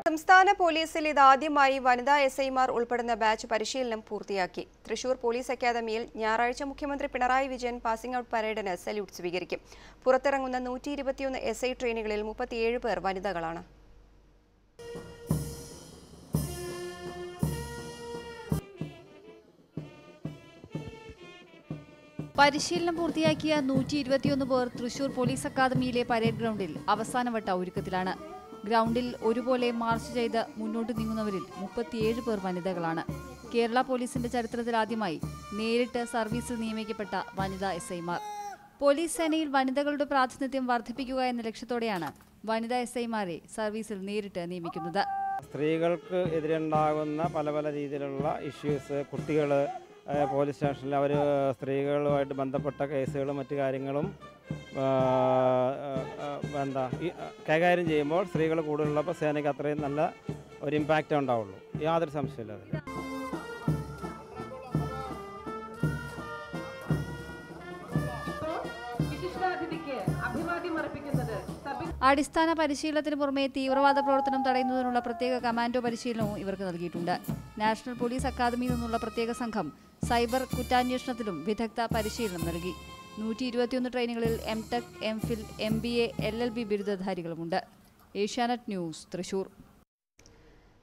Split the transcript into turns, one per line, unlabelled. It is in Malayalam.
സംസ്ഥാന പോലീസിൽ ഇതാദ്യമായി വനിതാ എസ്ഐമാർ ഉൾപ്പെടുന്ന ബാച്ച് പരിശീലനം പൂർത്തിയാക്കി. തൃശൂർ പോലീസ് അക്കാദമിയിൽ ഞായറാഴ്ച മുഖ്യമന്ത്രി പിണറായി വിജയൻ പാസിംഗ് ഔട്ട് പരേഡിന് സല്യൂട്ട് സ്വീകരിക്കും. പുറത്തിറങ്ങുന്ന 121 എസ്ഐ ട്രെയിനികളിൽ 37 പേർ വനിതകളാണ്.
പരിശീലനം പൂർത്തിയാക്കിയ 121 പേർ തൃശൂർ പോലീസ് അക്കാദമിയിലെ പരേഡ് ഗ്രൗണ്ടിൽ അവസാനവട്ട ഒരുക്കത്തിലാണ്. ഗ്രൗണ്ടിൽ ഒരുപോലെ മാർച്ച് ചെയ്ത് മുന്നോട്ട് നീങ്ങുന്നവരിൽ 37 പേർ വനിതകളാണ്. കേരള പോലീസിന്റെ ചരിത്രത്തിലാദ്യമായി നേരിട്ട് സർവീസിൽ നിയമിക്കപ്പെട്ട വനിതാ എസ്ഐമാർ. പോലീസ് സേനയിൽ വനിതകളുടെ പ്രാതിനിധ്യം വർദ്ധിപ്പിക്കുക എന്ന ലക്ഷ്യത്തോടെയാണ് വനിതാ എസ്ഐമാരെ സർവീസിൽ നേരിട്ട് നിയമിക്കുന്നത്.
സ്ത്രീകൾക്ക് എതിരുണ്ടാകുന്ന പല രീതിയിലുള്ള ഇഷ്യൂസ്, കുട്ടികൾ പോലീസ് സ്റ്റേഷനിൽ അവർ സ്ത്രീകളുമായിട്ട് ബന്ധപ്പെട്ട കേസുകളും മറ്റു കാര്യങ്ങളും കൈകാര്യം ചെയ്യുമ്പോൾ സ്ത്രീകൾ കൂടുതലുള്ളപ്പോൾ സേനയ്ക്ക് അത്രയും നല്ല ഒരു ഇമ്പാക്റ്റ് ഉണ്ടാവുള്ളൂ. യാതൊരു സംശയമില്ല അതിൽ.
അടിസ്ഥാന പരിശീലനത്തിന് പുറമെ തീവ്രവാദ പ്രവർത്തനം തടയുന്നതിനുള്ള പ്രത്യേക കമാൻഡോ പരിശീലനവും ഇവർക്ക് നൽകിയിട്ടുണ്ട്. നാഷണൽ പോലീസ് അക്കാദമിയിൽ നിന്നുള്ള പ്രത്യേക സംഘം സൈബർ കുറ്റാന്വേഷണത്തിലും വിദഗ്ധ പരിശീലനം നൽകി. 121 ട്രെയിനുകളിൽ എംടെക്, എംഫിൽ, MBA, LLB ബിരുദധാരികളുമുണ്ട്. ഏഷ്യാനെറ്റ് ന്യൂസ്, തൃശൂർ.